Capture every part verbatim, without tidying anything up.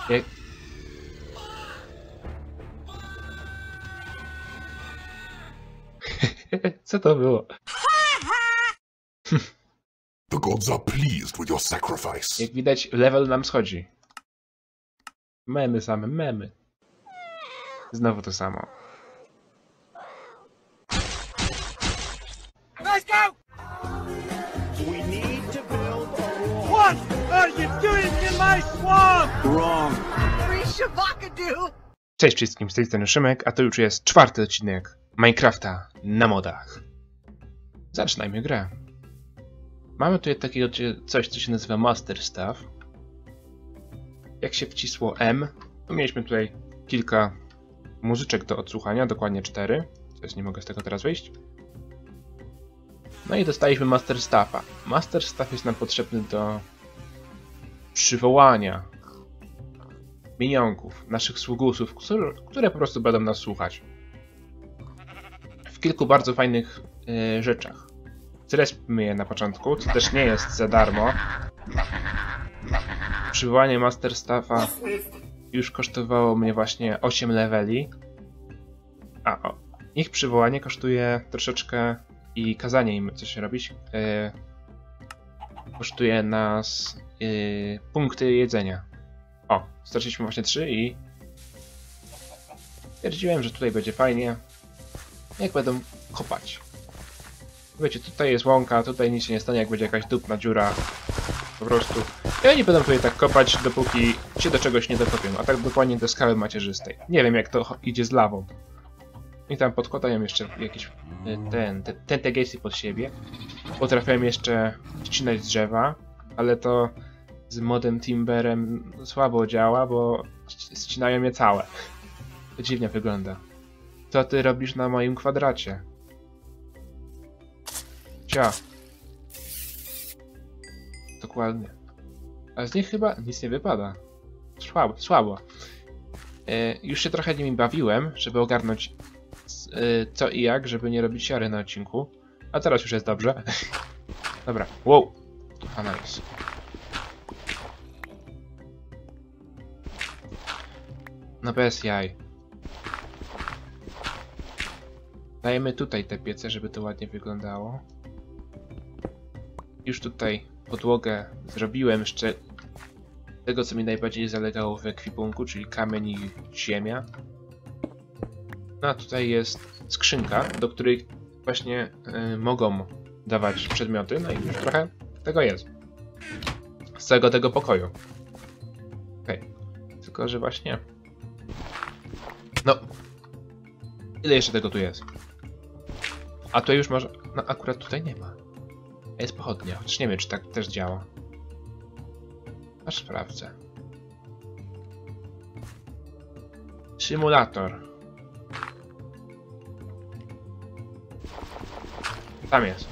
Jak... Co to było? The gods are pleased with your sacrifice. Jak widać, level nam schodzi. Memy same, memy. Znowu to samo. Let's go! We need to build a wall. What are you doing in my swamp? Wrong. Cześć wszystkim, z tej strony Szymek, a to już jest czwarty odcinek Minecrafta na modach. Zaczynajmy grę. Mamy tutaj takiego coś, co się nazywa Master Staff. Jak się wcisło M, to mieliśmy tutaj kilka muzyczek do odsłuchania, dokładnie cztery. Coś nie mogę z tego teraz wyjść. No i dostaliśmy Master Staffa. Master Staff jest nam potrzebny do przywołania minionków, naszych sługusów, które po prostu będą nas słuchać. W kilku bardzo fajnych yy, rzeczach. Zrespmy je na początku, co też nie jest za darmo. Przywołanie Master Staffa już kosztowało mnie właśnie osiem leveli. A o, ich przywołanie kosztuje troszeczkę i kazanie im coś robić yy, kosztuje nas yy, punkty jedzenia. O, straciliśmy właśnie trzy i stwierdziłem, że tutaj będzie fajnie, jak będą kopać. Wiecie, tutaj jest łąka, tutaj nic się nie stanie, jak będzie jakaś dupna dziura. Po prostu. I oni będą tutaj tak kopać, dopóki się do czegoś nie dokopią, a tak dokładnie do skały macierzystej. Nie wiem, jak to idzie z lawą. I tam podkładają jeszcze jakieś ten, te, te tegesy pod siebie. Potrafiłem jeszcze ścinać drzewa, ale to z modem Timberem słabo działa, bo ścinają je całe. To dziwnie wygląda. Co ty robisz na moim kwadracie? Cia. Dokładnie. A z nich chyba nic nie wypada. Słabo. słabo. Yy, już się trochę nimi bawiłem, żeby ogarnąć yy, co i jak, żeby nie robić siary na odcinku. A teraz już jest dobrze. Dobra. Wow. A nice. No bez jaj. Dajemy tutaj te piece, żeby to ładnie wyglądało. Już tutaj podłogę zrobiłem jeszcze tego, co mi najbardziej zalegało w ekwipunku, czyli kamień i ziemia. No a tutaj jest skrzynka, do której właśnie yy, mogą dawać przedmioty, no i już trochę tego jest. Z całego tego pokoju. Okej. Okay. Tylko, że właśnie... No. Ile jeszcze tego tu jest? A to już może... No akurat tutaj nie ma. Jest pochodnia, chociaż nie wiem, czy tak też działa. Aż sprawdzę. Symulator. Tam jest.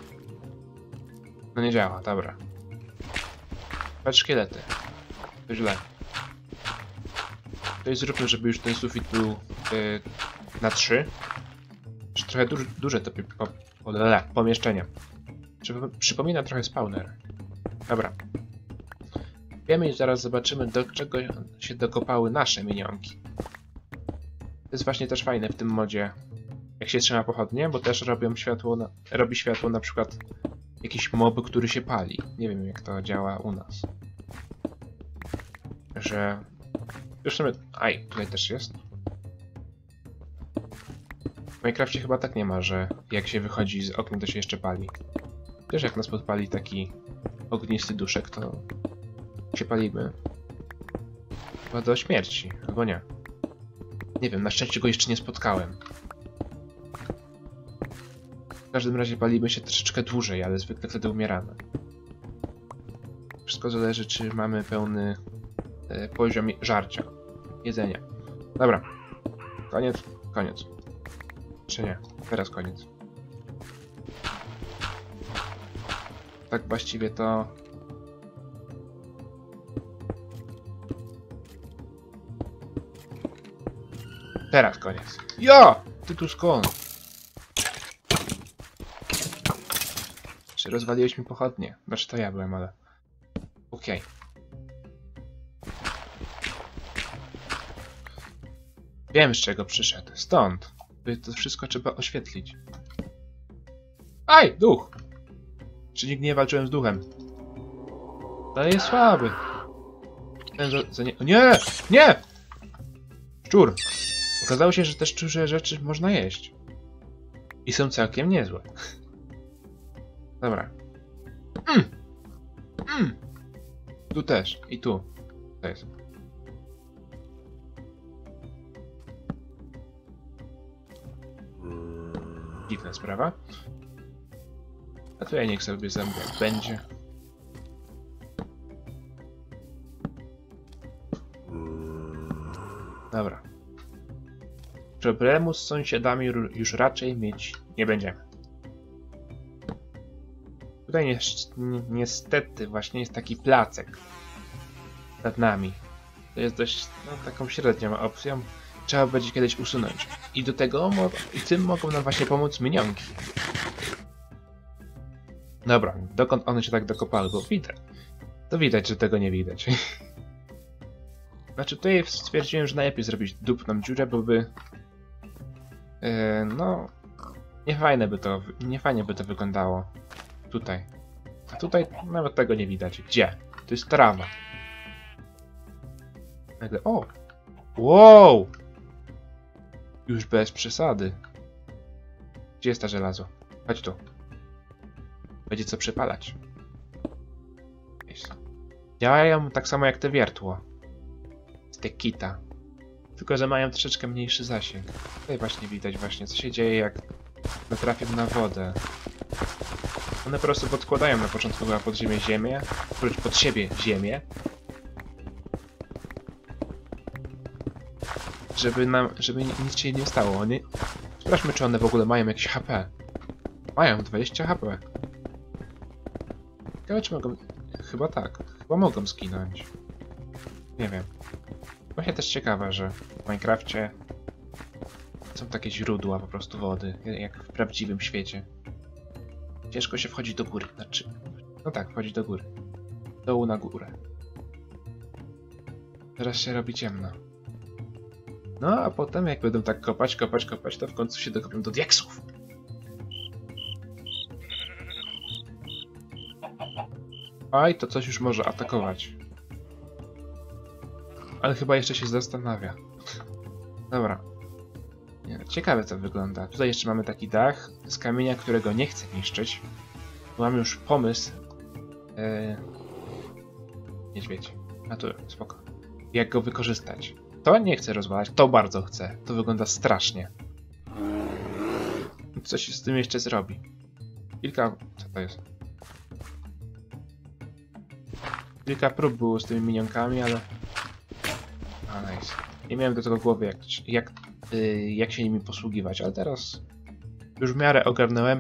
No nie działa, dobra. Patrz szkielety. To źle. To jest zróbmy, żeby już ten sufit był yy, na trzy. Już trochę duż, duże to po, po, le, pomieszczenie. Przypomina trochę spawner. Dobra. Wiemy i zaraz zobaczymy, do czego się dokopały nasze minionki. To jest właśnie też fajne w tym modzie, jak się trzyma pochodnie, bo też robią światło na, robi światło na przykład jakiś mob, który się pali. Nie wiem, jak to działa u nas. Że... Już w sumie... Aj, tutaj też jest. W Minecrafcie chyba tak nie ma, że jak się wychodzi z okna, to się jeszcze pali. Też jak nas podpali taki ognisty duszek, to się palimy. Chyba do śmierci, albo nie. Nie wiem, na szczęście go jeszcze nie spotkałem. W każdym razie palimy się troszeczkę dłużej, ale zwykle wtedy umieramy. Wszystko zależy, czy mamy pełny e, poziom żarcia, jedzenia. Dobra. Koniec, koniec. Czy nie? Teraz koniec. Tak właściwie to... Teraz koniec. Ja! Ty tu skąd? Czy rozwaliłeś mi pochodnie? Znaczy to ja byłem, ale... Okej. Okay. Wiem, z czego przyszedł. Stąd. To wszystko trzeba oświetlić. Aj! Duch! Czy nigdy nie walczyłem z duchem? To jest słaby. Ten za, za nie... O nie! Nie! Szczur! Okazało się, że te szczurze rzeczy można jeść. I są całkiem niezłe. Dobra. Mm. Mm. Tu też. I tu. To jest. Dziwna sprawa. A tu ja niech sobie zamknę. Będzie. Dobra. Problemu z sąsiadami już raczej mieć nie będziemy. Tutaj ni niestety właśnie jest taki placek nad nami. To jest dość no, taką średnią opcją. Trzeba będzie kiedyś usunąć. I do tego i tym mogą nam właśnie pomóc minionki. Dobra, dokąd one się tak dokopały, bo widać. To widać, że tego nie widać. Znaczy tutaj stwierdziłem, że najlepiej zrobić dupną dziurę, bo by... Yy, no... Niefajne by to... Niefajnie by to wyglądało. Tutaj. A tutaj nawet tego nie widać. Gdzie? To jest trawa. Nagle... O! Wow! Już bez przesady. Gdzie jest ta żelazo? Chodź tu. Będzie co przepalać. Działają tak samo jak te wiertło. Z te kita. Tylko, że mają troszeczkę mniejszy zasięg. Tutaj właśnie widać właśnie, co się dzieje, jak natrafią na wodę. One po prostu podkładają na początku chyba pod ziemię ziemię, pod siebie ziemię. Żeby nam, żeby nic się nie stało. One... Sprawdźmy, czy one w ogóle mają jakieś H P. Mają dwadzieścia H P. Ciekawe, czy mogą... Chyba tak. Chyba mogą skinąć. Nie wiem. Właśnie też ciekawe, że w Minecrafcie są takie źródła po prostu wody, jak w prawdziwym świecie. Ciężko się wchodzi do góry. Znaczy... No tak, wchodzi do góry. Dołu na górę. Teraz się robi ciemno. No, a potem jak będą tak kopać, kopać, kopać, to w końcu się dokopią do diaksów. Aj, to coś już może atakować. Ale chyba jeszcze się zastanawia. Dobra. Ciekawe to wygląda. Tutaj jeszcze mamy taki dach z kamienia, którego nie chcę niszczyć. Mam już pomysł. Eee... Niedźwiedź. A tu, spoko. Jak go wykorzystać. To nie chcę rozwalać, to bardzo chcę. To wygląda strasznie. Co się z tym jeszcze zrobi? Kilka... Co to jest? Kilka prób było z tymi minionkami, ale... A, nice. Nie miałem do tego głowy, jak, jak, yy, jak się nimi posługiwać, ale teraz już w miarę ogarnąłem.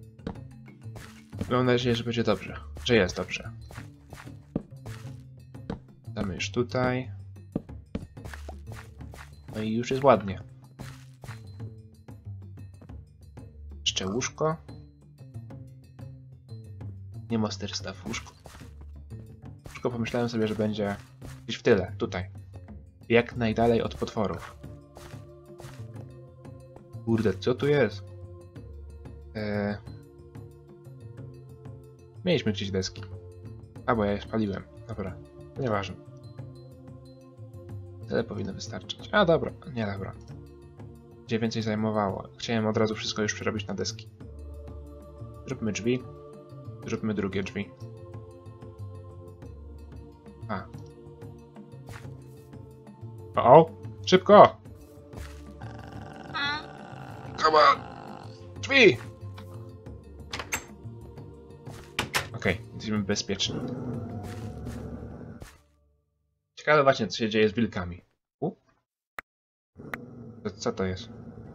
Mam nadzieję, że będzie dobrze. Że jest dobrze. Damy już tutaj. No i już jest ładnie. Jeszcze łóżko. Nie monster staw, łóżko. Łóżko pomyślałem sobie, że będzie gdzieś w tyle, tutaj. Jak najdalej od potworów. Kurde, co tu jest? Eee... Mieliśmy gdzieś deski. A, bo ja je spaliłem. Dobra, nieważne. Tyle powinno wystarczyć. A, dobra, nie dobra. Gdzie więcej zajmowało. Chciałem od razu wszystko już przerobić na deski. Zróbmy drzwi. Zróbmy drugie drzwi. A. O, o! Szybko! Come on! Drzwi! Okej, okay, jesteśmy bezpieczni. Ciekawe właśnie, co się dzieje z wilkami. U? To, co to jest?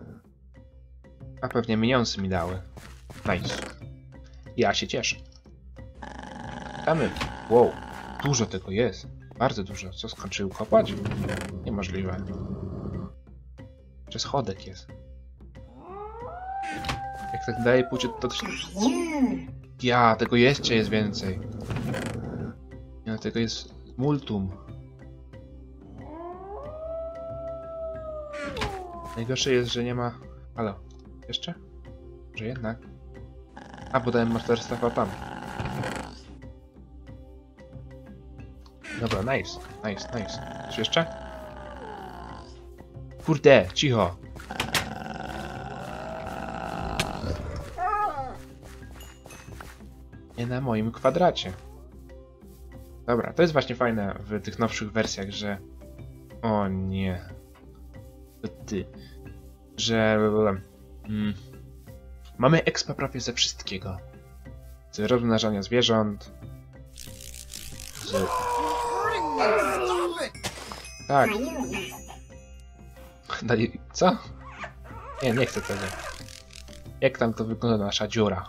A pewnie minionsy mi dały. Nice. Ja się cieszę. Damy. Wow, dużo tego jest. Bardzo dużo. Co, skończył kopać? Niemożliwe. Przez schodek jest. Jak tak dalej pójdzie, to... Ja, tego jeszcze jest więcej. Ja, tego jest multum. Najgorsze jest, że nie ma... Halo, jeszcze? Może jednak? A, bo dałem Master Staffa tam. Dobra, nice, nice, nice. Coś jeszcze? Kurde, cicho. Nie na moim kwadracie. Dobra, to jest właśnie fajne w tych nowszych wersjach, że... O nie. To ty. Że... Mm, mamy expa prawie ze wszystkiego. Z rozmnażania zwierząt. Z... Tak. Daj... Co? Nie, nie chcę tego. Jak tam to wygląda nasza dziura?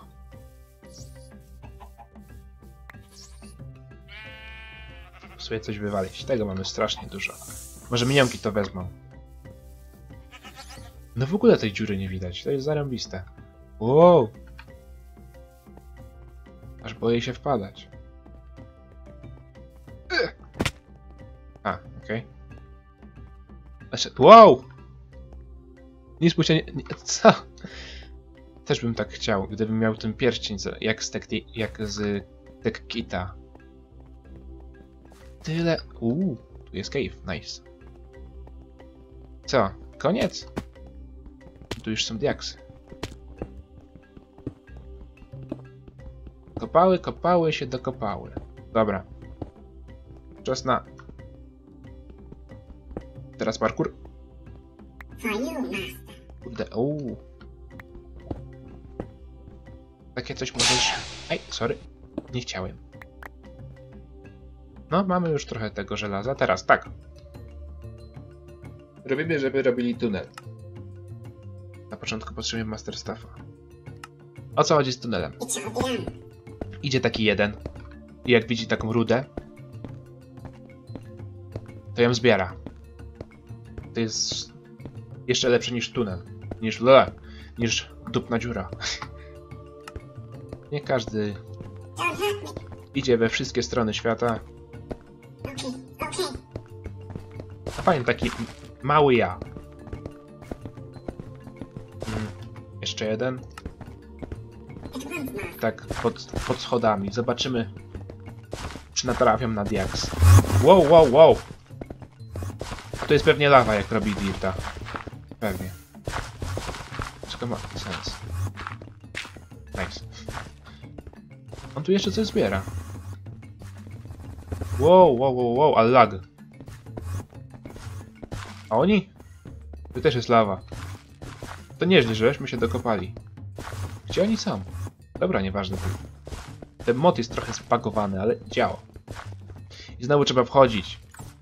Sobie coś wywalić. Tego mamy strasznie dużo. Może minionki to wezmą. No w ogóle tej dziury nie widać. To jest zarąbiste. Wow! Aż boję się wpadać. A, okej. Okay. Wow! Nic mu się nie... nie... Co? Też bym tak chciał, gdybym miał ten pierścień jak z, tek, jak z Tekkita. Tyle... Uuu, tu jest cave, nice. Co? Koniec? Tu już są diaksy. Kopały, kopały się dokopały. Dobra. Czas na... Teraz parkour. Kurde, uuu. Takie coś możesz... Ej, sorry. Nie chciałem. No, mamy już trochę tego żelaza. Teraz tak. Robimy, żeby robili tunel. Na początku potrzebujemy Master Staffa. O co chodzi z tunelem? Idzie taki jeden. I jak widzi taką rudę, to ją zbiera. To jest jeszcze lepsze niż tunel. Niż le, niż dupna dziura. Nie każdy idzie we wszystkie strony świata. A fajny taki mały ja. Hmm. Jeszcze jeden. Tak, pod, pod schodami. Zobaczymy, czy natrafią na diaks. Wow, wow, wow. To jest pewnie lawa, jak robi dirta. Pewnie. Wszystko ma sens. Nice. On tu jeszcze coś zbiera. Wow, wow, wow, wow, ale lag. A oni? Tu też jest lawa. To nieźle, żeśmy się dokopali. Gdzie oni są? Dobra, nieważne. Ten mod jest trochę spagowany, ale działa. I znowu trzeba wchodzić.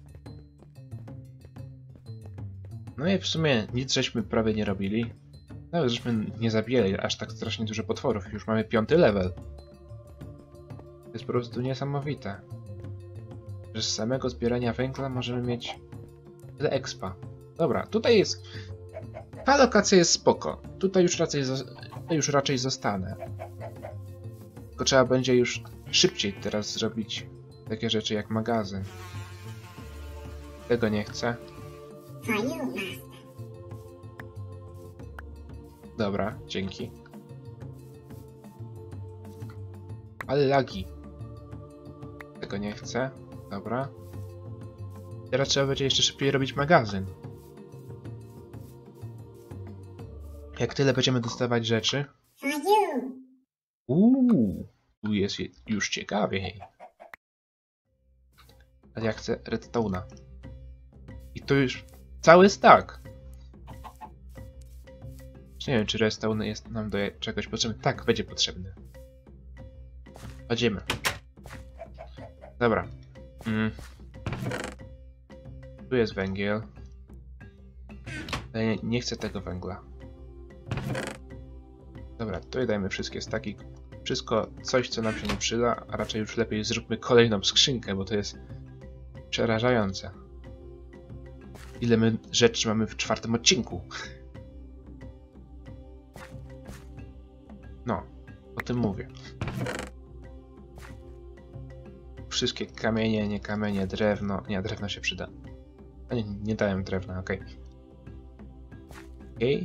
No i w sumie nic żeśmy prawie nie robili. Nawet żeśmy nie zabijali aż tak strasznie dużo potworów. Już mamy piąty level. To jest po prostu niesamowite. Że z samego zbierania węgla możemy mieć tyle expa. Dobra, tutaj jest... Ta lokacja jest spoko. Tutaj już raczej, tutaj już raczej zostanę. Tylko trzeba będzie już szybciej teraz zrobić takie rzeczy jak magazyn. Tego nie chcę. Dobra, dzięki. Ale lagi. Tego nie chcę. Dobra. Teraz trzeba będzie jeszcze szybciej robić magazyn. Jak tyle będziemy dostawać rzeczy. Uuu, tu jest już ciekawiej. Ale ja chcę redstone'a. I to już cały stack. Nie wiem, czy redstone jest nam do czegoś potrzebny. Tak, będzie potrzebny. Chodzimy. Dobra. Mm. Tu jest węgiel. Ale nie, nie chcę tego węgla. Dobra, tutaj dajmy wszystkie staki. Wszystko, coś co nam się nie przyda, a raczej już lepiej zróbmy kolejną skrzynkę, bo to jest przerażające. Ile my rzeczy mamy w czwartym odcinku. No, o tym mówię. Wszystkie kamienie, nie kamienie, drewno. Nie, drewno się przyda. A nie, nie dałem drewna, okej. Okay. Okej.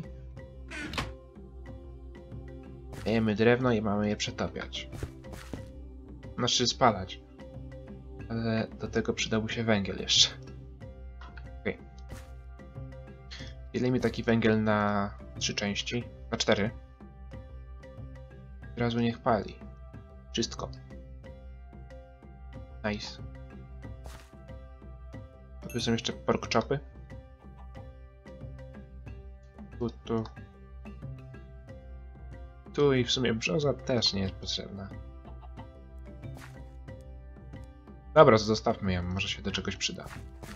Dajemy drewno i mamy je przetapiać. Znaczy spalać. Ale do tego przydałby się węgiel jeszcze. Okej. Dzielimy taki węgiel na trzy części. Na cztery. Od razu niech pali. Wszystko. Nice. Tu są jeszcze pork chopy. Tu, tu. Tu i w sumie brzoza też nie jest potrzebna. Dobra, zostawmy ją, może się do czegoś przyda.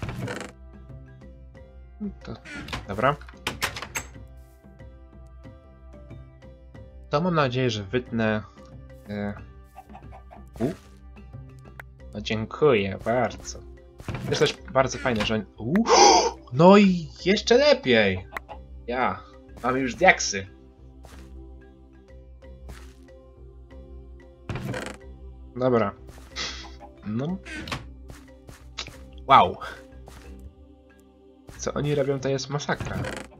To, dobra. To mam nadzieję, że wytnę... Yy... U? No dziękuję bardzo. To jest też bardzo fajne, że oni... U? No i jeszcze lepiej! Ja, mamy już diaksy. Dobra. No. Wow. Co oni robią, to jest masakra.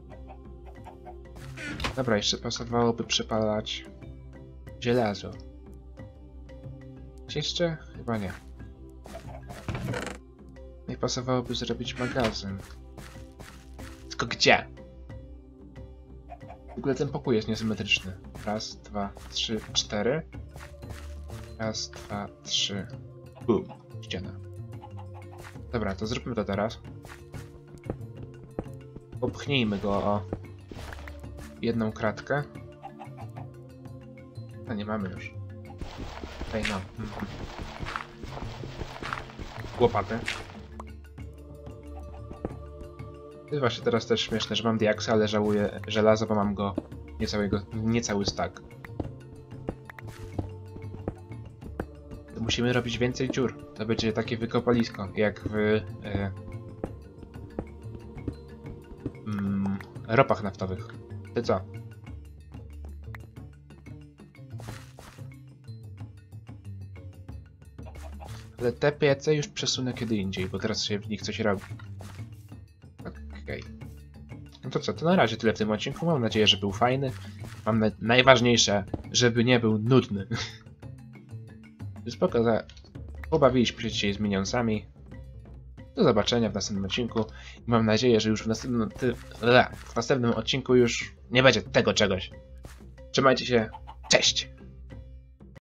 Dobra, jeszcze pasowałoby przepalać żelazo. Czy jeszcze? Chyba nie. I pasowałoby zrobić magazyn. Tylko gdzie? W ogóle ten pokój jest niesymetryczny. Raz, dwa, trzy, cztery. Raz, dwa, trzy. Bum. Ściana. Dobra, to zróbmy to teraz. Popchnijmy go o jedną kratkę. A nie mamy już. Ej, no. Mhm. Łopatę. To jest właśnie teraz też śmieszne, że mam diaksy, ale żałuję żelaza, bo mam go niecałego, niecały stack. To musimy robić więcej dziur. To będzie takie wykopalisko, jak w e, mm, ropach naftowych. Ty co? Ale te piece już przesunę kiedy indziej, bo teraz się w nich coś robi. Okej. Okay. No to co, to na razie tyle w tym odcinku. Mam nadzieję, że był fajny. Mam na najważniejsze, żeby nie był nudny. Spoko, za... pobawiliśmy się dzisiaj z minioncami. Do zobaczenia w następnym odcinku. I mam nadzieję, że już w następnym, ty... w następnym odcinku już nie będzie tego czegoś. Trzymajcie się. Cześć!